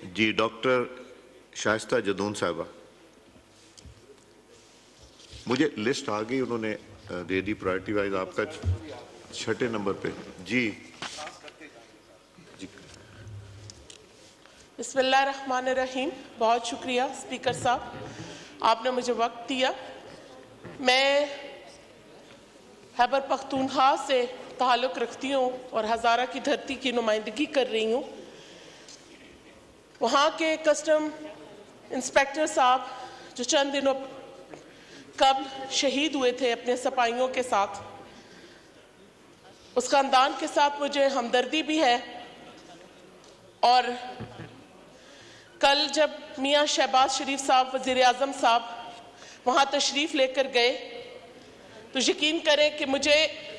جی doctor شائستہ جدون صاحبہ، مجھے list آ گئی، انہوں نے دے دی پرائرٹی وائز، آپ کا 6 نمبر پہ۔ جی بسم اللہ الرحمن الرحیم۔ بہت شکریہ اسپیکر صاحب، آپ نے مجھے وقت دیا۔ میں خیبر پختونخوا سے تعلق رکھتی ہوں اور ہزارہ کی دھرتی کی نمائندگی کر رہی ہوں۔ وہاں کے کسٹم انسپیکٹر صاحب جو چند دنوں قبل شہید ہوئے تھے اپنے سپاہیوں کے ساتھ، اس خاندان کے ساتھ مجھے ہمدردی بھی ہے۔ اور کل جب میاں شہباز شریف صاحب وزیر اعظم صاحب وہاں تشریف لے کر گئے تو یقین کریں کہ مجھے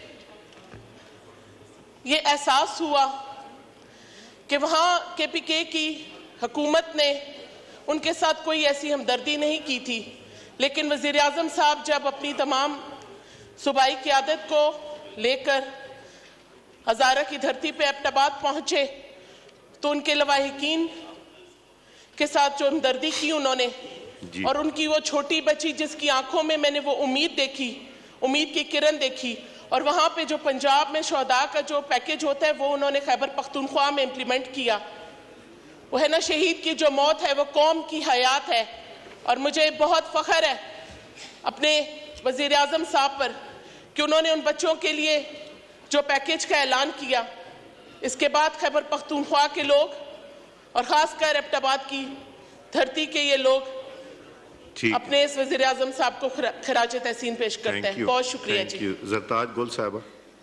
یہ احساس ہوا کہ وہاں کے پی کے کی حکومت نے ان کے ساتھ کوئی ایسی ہمدردی نہیں کی تھی، لیکن وزیر اعظم صاحب جب اپنی تمام صوبائی قیادت کو لے کر ہزارہ کی دھرتی پہ ایبٹ آباد پہنچے تو ان کے لواحقین کے ساتھ جو ہمدردی کی انہوں نے، اور ان کی وہ چھوٹی بچی جس کی آنکھوں میں میں نے وہ امید دیکھی، امید کی کرن دیکھی، اور وہاں پہ جو پنجاب میں شہداء کا جو پیکج ہوتا ہے وہ انہوں نے خیبر پختونخوا میں امپلیمنٹ کیا۔ وہ ہے نا، شہید کی جو موت ہے وہ قوم کی حیات ہے، اور مجھے بہت فخر ہے اپنے وزیر اعظم صاحب پر کہ انہوں نے ان بچوں کے لیے جو پیکج کا اعلان کیا۔ اس کے بعد خیبر پختونخوا کے لوگ اور خاص کر ایبٹ آباد کی دھرتی کے یہ لوگ اپنے اس وزیر اعظم صاحب کو خراج تحسین پیش کرتے ہیں۔ بہت شکریہ جی۔ زرتاج گل صاحبہ۔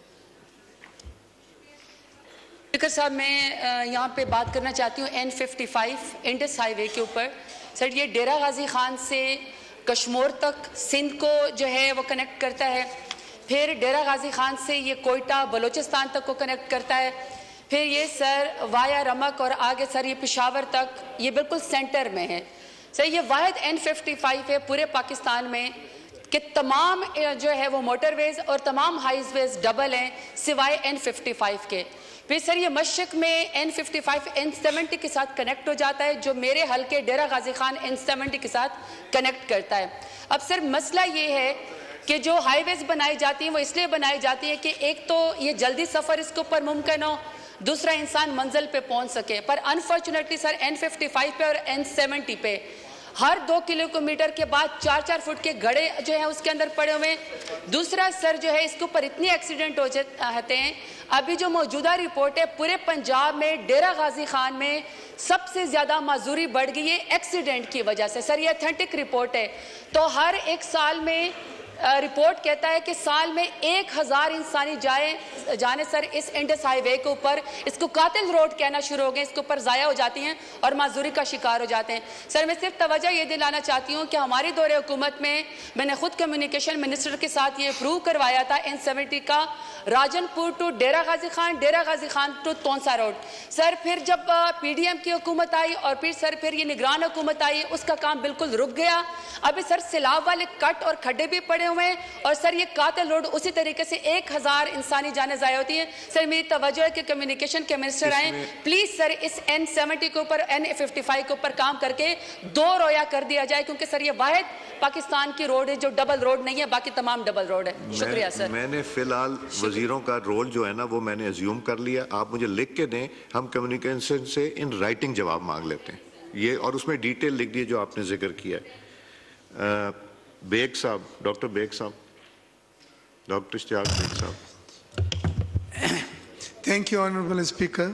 اسپیکر صاحب، میں یہاں پہ بات کرنا چاہتی ہوں N55 انڈس ہائی وے کے اوپر۔ سر، یہ ڈیرہ غازی خان سے کشمور تک سندھ کو جو ہے وہ کنیکٹ کرتا ہے، پھر ڈیرہ غازی خان سے یہ کوئٹہ بلوچستان تک کو کنیکٹ کرتا ہے، پھر یہ سر وایا رمک اور آگے سر یہ پشاور تک، یہ بالکل سینٹر میں ہے۔ سر یہ واحد N55 ہے پورے پاکستان میں کہ تمام جو ہے وہ موٹر ویز اور تمام ہائیز ویز ڈبل ہیں سوائے N55 کے۔ پھر سر یہ مشرق میں N55 N70 کے ساتھ کنیکٹ ہو جاتا ہے، جو میرے حلقے ڈیرہ غازی خان N70 کے ساتھ کنیکٹ کرتا ہے۔ اب سر مسئلہ یہ ہے کہ جو ہائی ویز بنائی جاتی ہیں وہ اس لیے بنائی جاتی ہیں کہ ایک تو یہ جلدی سفر اس کے اوپر ممکن ہو، دوسرا انسان منزل پہ پہنچ سکے، پر انفارچونیٹلی سر N55 پہ اور N70 پہ ہر 2 کلومیٹر کے بعد 4-4 فٹ کے گھڑے جو ہیں اس کے اندر پڑے ہوئے ہیں۔ دوسرا سر جو ہے اس کے اوپر اتنی ایکسیڈنٹ ہو جاتے ہیں، ابھی جو موجودہ رپورٹ ہے پورے پنجاب میں ڈیرہ غازی خان میں سب سے زیادہ معذوری بڑھ گئی ہے ایکسیڈنٹ کی وجہ سے۔ سر یہ اتھینٹک رپورٹ ہے، تو ہر ایک سال میں رپورٹ کہتا ہے کہ سال میں 1000 انسانی جانیں سر اس انڈس ہائی وے کے اوپر، اس کو قاتل روڈ کہنا شروع ہو گئے، اس کے اوپر ضائع ہو جاتی ہیں اور معذوری کا شکار ہو جاتے ہیں۔ سر میں صرف توجہ یہ دلانا چاہتی ہوں کہ ہماری دور حکومت میں نے خود کمیونیکیشن منسٹر کے ساتھ یہ اپروو کروایا تھا N70 کا Rajanpur to Dera Ghazi Khan to Taunsa road. Sir پھر جب پی ڈی ایم کی حکومت آئی اور پھر یہ نگران حکومت آئی، اس کا کام بالکل رک گیا۔ ابھی سر سیلاب والے کٹ اور کھڈے بھی پڑے ہوئے ہیں، اور سر یہ قاتل روڈ اسی طریقے سے 1000 انسانی جانیں ضائع ہوتی ہیں۔ سر میری توجہ ہے کہ کمیونیکیشن کے منسٹر آئیں، پلیز سر اس N70 کے اوپر N55 کے اوپر کام کر کے 2 رویا کر دیا جائے، کیونکہ سر یہ واحد پاکستان کی روڈ ہے جو ڈبل روڈ نہیں ہے، باقی تمام ڈبل روڈ ہے۔ شکریہ سر۔ میں نے فی الحال وزیروں کا رول جو ہے نا وہ میں نے ازیوم کر لیا، آپ مجھے لکھ کے دیں، ہم کمیونیکیشن سے ان رائٹنگ جواب مانگ لیتے ہیں یہ، اور اس میں ڈیٹیل لکھ دیے جو آپ نے ذکر کیا ہے۔ Baig sahib, doctor Baig sahib, doctor Ishtiaq Baig sahib. Thank you, Honorable Speaker.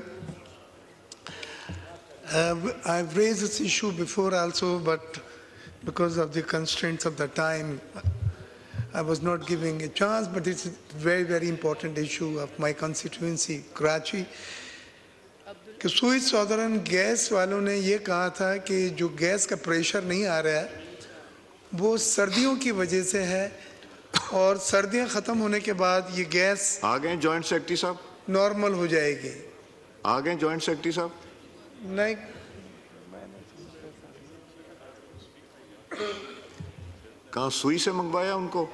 I've raised this issue before also, but because of the constraints of the time, I was not giving a chance, but it's a very, very important issue of my constituency, Karachi. کہ Sui southern gas والوں نے یہ کہا تھا کہ جو gas کا pressure نہیں آ رہا ہے وہ سردیوں کی وجہ سے ہے، اور سردیاں ختم ہونے کے بعد یہ گیس آ گئے جوائنٹ سیکرٹری صاحب، نارمل ہو جائے گی۔ آ گئے جوائنٹ سیکرٹری صاحب؟ نہیں، کہاں سوئی سے منگوایا ان کو؟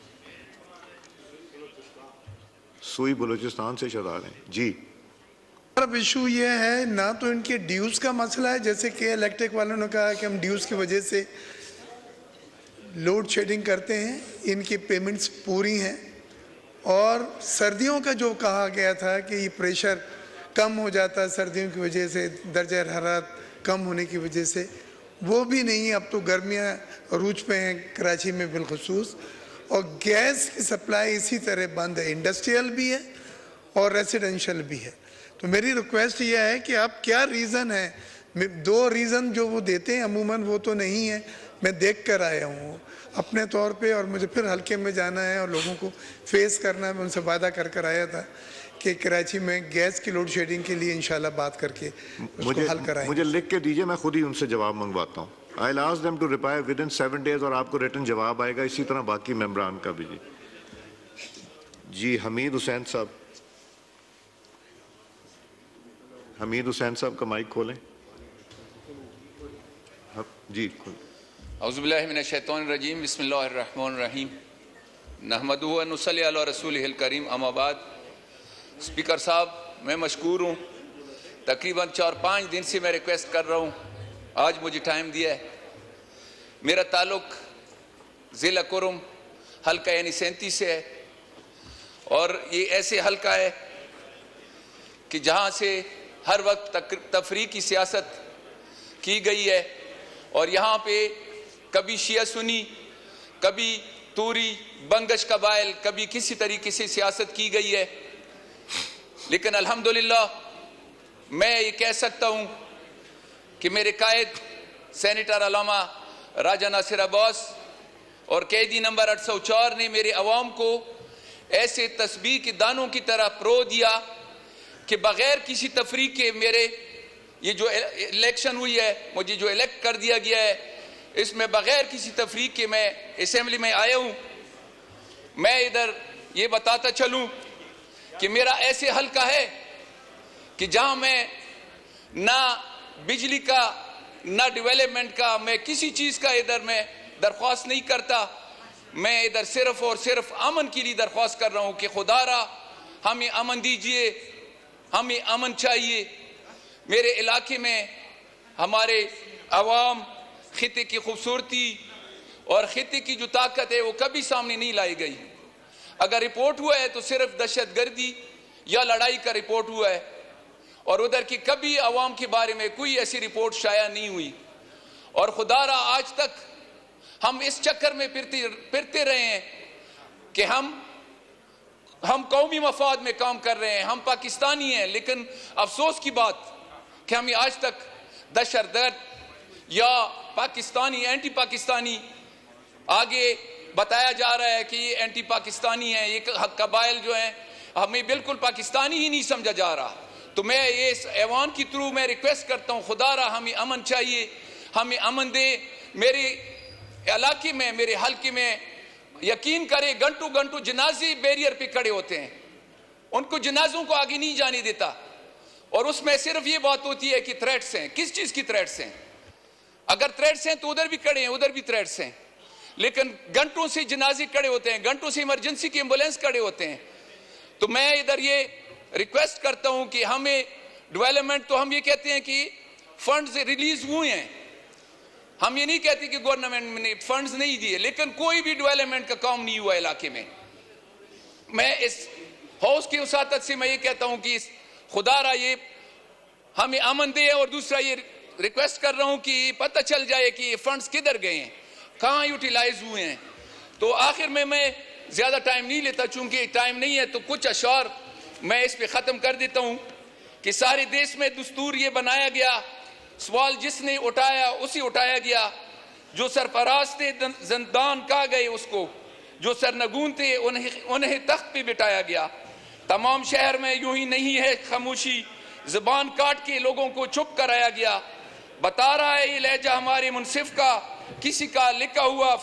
سوئی بلوچستان سے شاید آ رہے ہیں۔ جی اب ایشو یہ ہے نہ تو ان کے ڈیوز کا مسئلہ ہے، جیسے کہ الیکٹرک والوں نے کہا کہ ہم ڈیوز کی وجہ سے لوڈ شیڈنگ کرتے ہیں، ان کی پیمنٹس پوری ہیں، اور سردیوں کا جو کہا گیا تھا کہ یہ پریشر کم ہو جاتا ہے سردیوں کی وجہ سے، درجہ حرارت کم ہونے کی وجہ سے، وہ بھی نہیں. اب تو گرمیاں عروج پہ ہیں کراچی میں بالخصوص، اور گیس کی سپلائی اسی طرح بند ہے، انڈسٹریل بھی ہے اور ریسیڈنشل بھی ہے. تو میری ریکویسٹ یہ ہے کہ آپ کیا ریزن ہے، دو ریزن جو وہ دیتے ہیں عموماً وہ تو نہیں ہے، میں دیکھ کر آیا ہوں اپنے طور پہ، اور مجھے پھر حلقے میں جانا ہے اور لوگوں کو فیس کرنا ہے. میں ان سے وعدہ کر آیا تھا کہ کراچی میں گیس کی لوڈ شیڈنگ کے لیے انشاءاللہ بات کر کے اس کو حل کرائیں. مجھے لکھ کے دیجئے، میں خود ہی ان سے جواب منگواتا ہوں. I'll ask them to reply within 7 days اور آپ کو ریٹن جواب آئے گا. اسی طرح باقی ممبران کا بھی. جی حمید حسین صاحب، حمید حسین صاحب کا مائک کھولیں. جی اعوذ باللہ من الشیطان الرجیم، بسم اللہ الرحمن الرحیم، نحمدہ و نصلی علی رسولہ الکریم، اما بعد. اسپیکر صاحب میں مشکور ہوں، تقریباً 4-5 دن سے میں ریکویسٹ کر رہا ہوں، آج مجھے ٹائم دیا ہے. میرا تعلق ضلع کرم حلقہ یعنی 37 سے ہے، اور یہ ایسے حلقہ ہے کہ جہاں سے ہر وقت تفریقی سیاست کی گئی ہے، اور یہاں پہ کبھی شیعہ سنی، کبھی توری بنگش قبائل، کبھی کسی طریقے سے سیاست کی گئی ہے. لیکن الحمدللہ میں یہ کہہ سکتا ہوں کہ میرے قائد سینیٹر علامہ راجہ ناصر عباس اور قیدی نمبر 804 نے میرے عوام کو ایسے تسبیح کے دانوں کی طرح پرو دیا کہ بغیر کسی تفریق کے میرے یہ جو الیکشن ہوئی ہے، مجھے جو الیکٹ کر دیا گیا ہے، اس میں بغیر کسی تفریق کے میں اسمبلی میں آیا ہوں. میں ادھر یہ بتاتا چلوں کہ میرا ایسے حلقہ ہے کہ جہاں میں نہ بجلی کا نہ ڈیولپمنٹ کا، میں کسی چیز کا ادھر میں درخواست نہیں کرتا. میں ادھر صرف اور صرف امن کے لیے درخواست کر رہا ہوں کہ خدا را ہمیں امن دیجئے، ہمیں امن چاہیے. میرے علاقے میں ہمارے عوام، خطے کی خوبصورتی اور خطے کی جو طاقت ہے وہ کبھی سامنے نہیں لائی گئی. اگر رپورٹ ہوا ہے تو صرف دہشت گردی یا لڑائی کا رپورٹ ہوا ہے، اور ادھر کی کبھی عوام کے بارے میں کوئی ایسی رپورٹ شائع نہیں ہوئی. اور خدا را آج تک ہم اس چکر میں پھرتے رہے ہیں کہ ہم قومی مفاد میں کام کر رہے ہیں، ہم پاکستانی ہیں، لیکن افسوس کی بات کہ ہمیں آج تک دہشت گرد یا پاکستانی اینٹی پاکستانی آگے بتایا جا رہا ہے کہ یہ اینٹی پاکستانی ہیں، یہ قبائل جو ہیں ہمیں بالکل پاکستانی ہی نہیں سمجھا جا رہا. تو میں اس ایوان کی تھرو میں ریکویسٹ کرتا ہوں، خدا را ہمیں امن چاہیے، ہمیں امن دے. میرے علاقے میں، میرے حلقے میں یقین کرے گھنٹوں جنازے بیریئر پہ کھڑے ہوتے ہیں، ان کو جنازوں کو آگے نہیں جانے دیتا، اور اس میں صرف یہ بات ہوتی ہے کہ تھریٹس ہیں. کس چیز کی تھریٹس ہیں؟ اگر تھریٹس ہیں تو ادھر بھی کھڑے ہیں، ادھر بھی تھریٹس ہیں، لیکن گھنٹوں سے جنازے کھڑے ہوتے ہیں، گھنٹوں سے ایمرجنسی کی ایمبولینس کھڑے ہوتے ہیں. تو میں ادھر یہ ریکویسٹ کرتا ہوں کہ ہمیں ڈیولپمنٹ، تو ہم یہ کہتے ہیں کہ فنڈز ریلیز ہوئے ہیں، ہم یہ نہیں کہتے کہ گورنمنٹ نے فنڈز نہیں دیے، لیکن کوئی بھی ڈیولپمنٹ کا کام نہیں ہوا علاقے میں. میں اس ہاؤس کی وساطت سے میں یہ کہتا ہوں کہ خدا را یہ ہمیں امن دے، اور دوسرا یہ ریکویسٹ کر رہا ہوں کہ پتہ چل جائے کہ یہ فنڈز کدھر گئے ہیں، کہاں یوٹیلائز ہوئے ہیں. تو آخر میں زیادہ ٹائم نہیں لیتا، چونکہ ٹائم نہیں ہے، تو کچھ اشعار میں اس پہ ختم کر دیتا ہوں کہ سارے دیش میں دستور یہ بنایا گیا، سوال جس نے اٹھایا اسی اٹھایا گیا، جو سرفراز تھے زندان کہا گئے اس کو، جو سرنگون تھے انہیں تخت پہ بٹھایا گیا. تمام شہر میں یوں ہی نہیں ہے خاموشی، زبان کاٹ کے لوگوں کو چپ کرایا گیا. بتا رہا ہے یہ لہجہ ہمارے منصف کا، کسی کا لکھا ہوا